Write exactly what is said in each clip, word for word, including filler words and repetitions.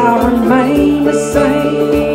I'll remain the same.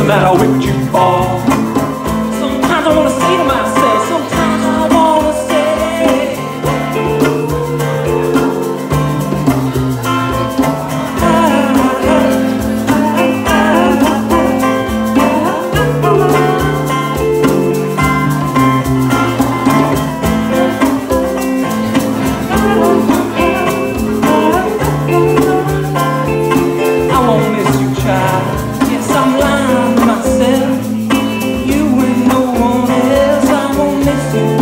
that I whipped you for. Sometimes I wanna say to myself, sometimes I wanna say, I won't miss you, child. Yes, I'm lying to myself. You and no one else, I won't miss you.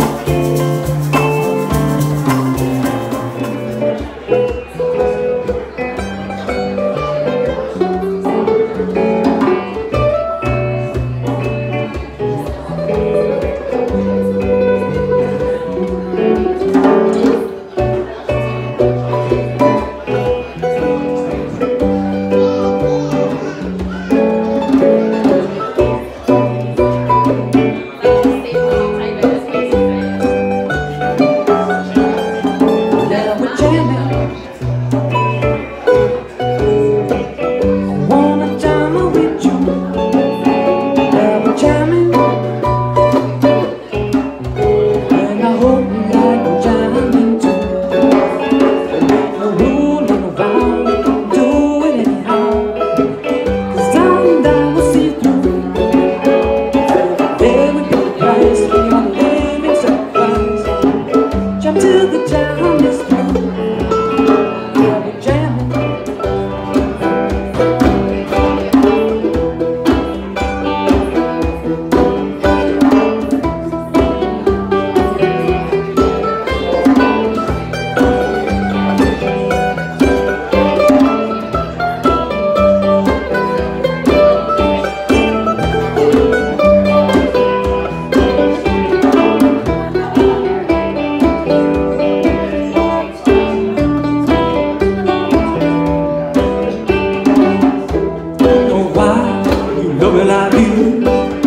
Loving I do,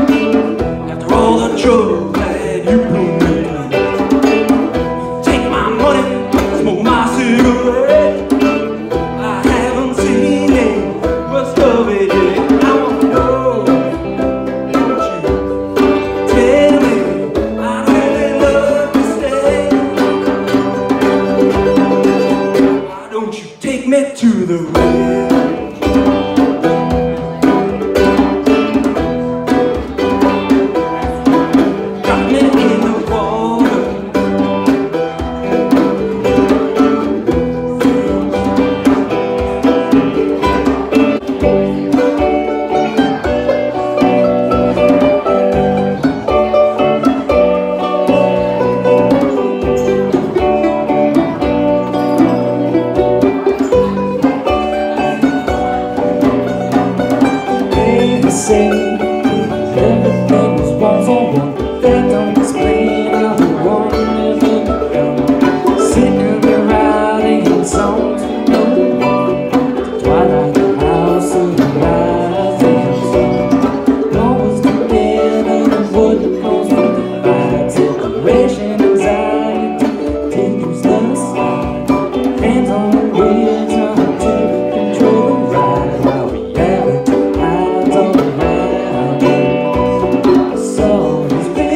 after all the trouble that you put me through. Take my money, smoke my cigarette. I haven't seen any worst of it yet. I want to know, won't you tell me I really love to stay? Why don't you take me to the red? Say everything was one for one. They don't explain how the one living around, sitting there writing songs for no one. Twilight, the house of the rising sun. Always together, the wood goes with the fire. Separation, anxiety, continues the slide. Hands on the wheel, trying to control the ride. While reality hides on the so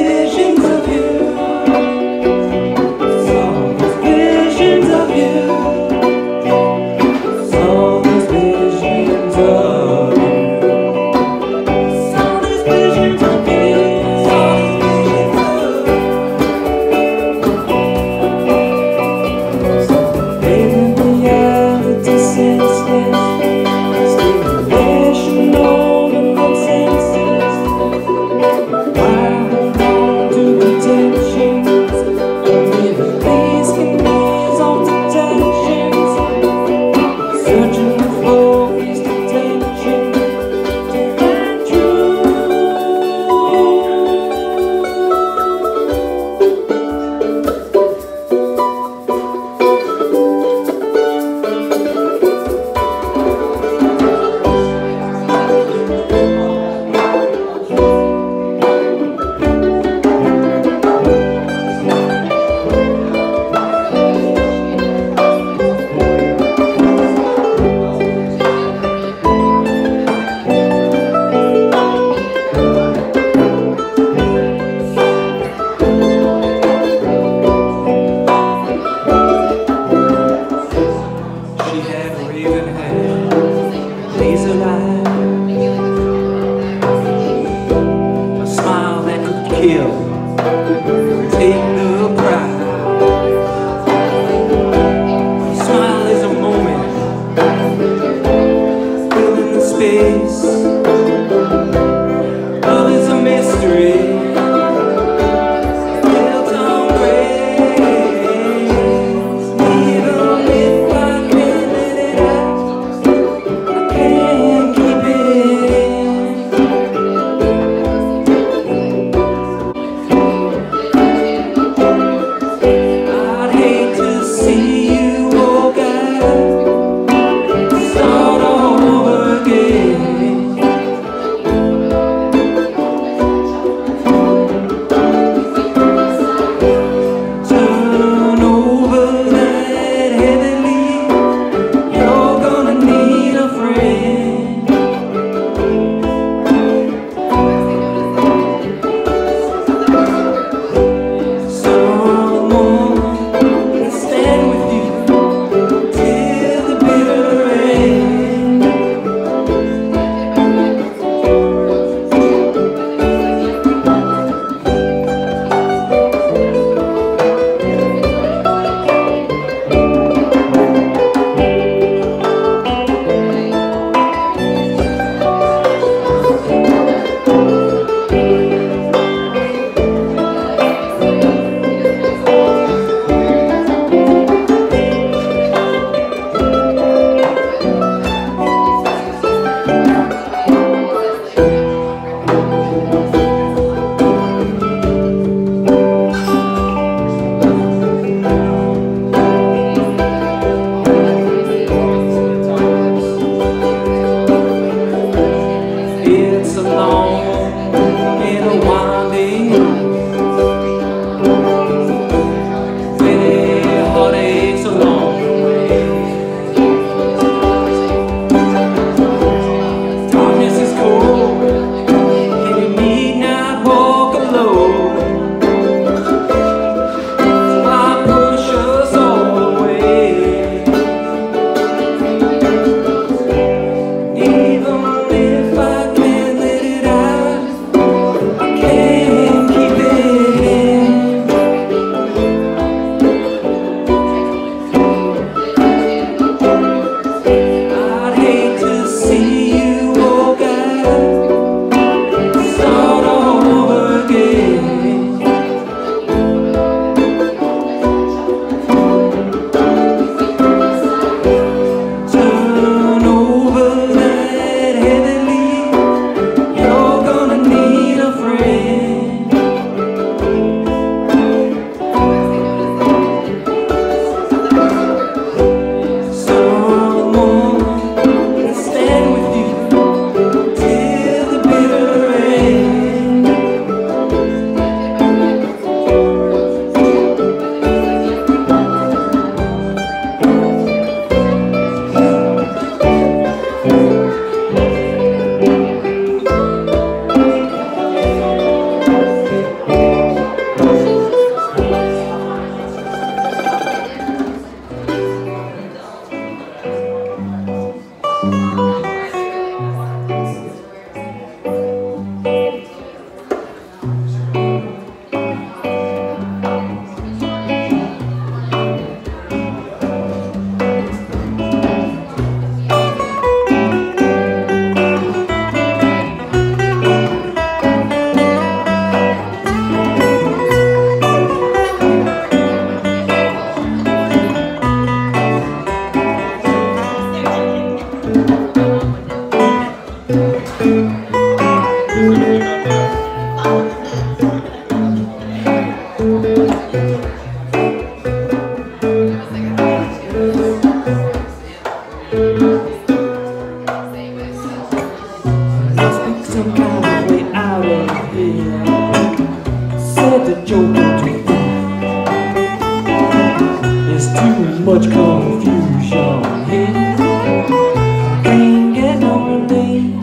face. Love is a mystery. It's a long and a winding, where heartaches along the way. Darkness is cold, and you need not walk alone. So I push us all away. Even if I some kind of way out of here. Said the joker to you, there's too much confusion here. Can't get no relief.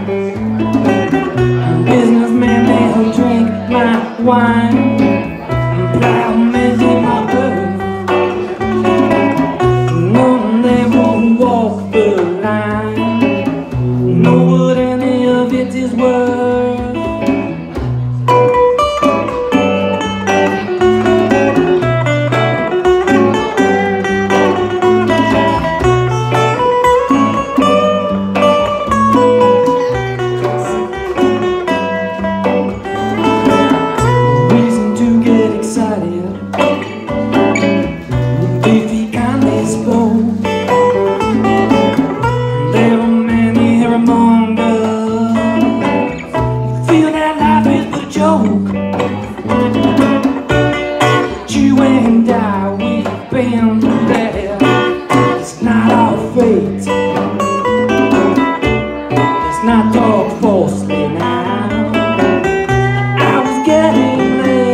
Businessman may drink my wine, plowmen dig my earth. No, they won't walk the line. Know what any of it is worth. Don't talk falsely now. I was getting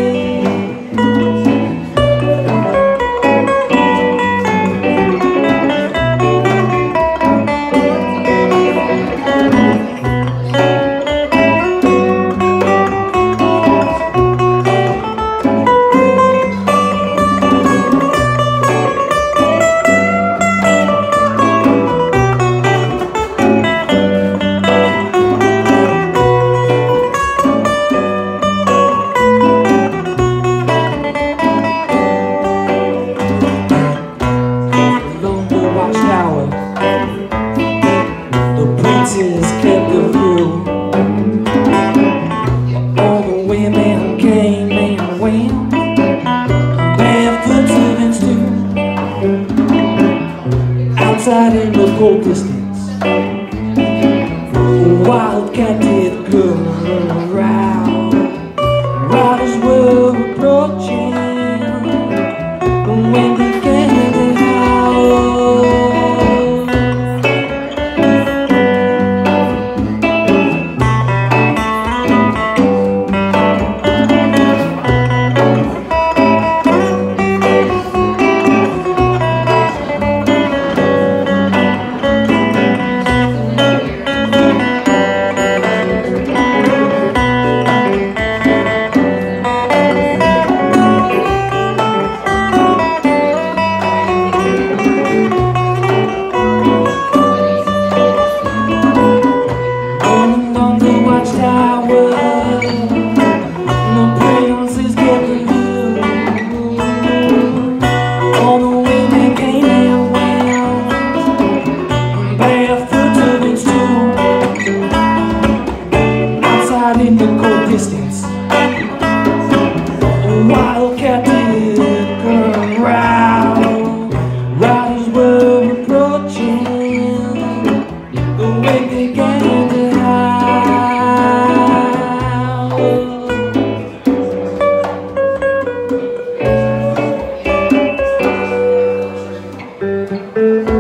kept the view. All the women came and went, barefooted and still. Outside in the cold distance, a wildcat did come around. Riders were approaching when they came to howl. In the cold distance, a wildcat did come round. Riders were approaching, the way they began to howl.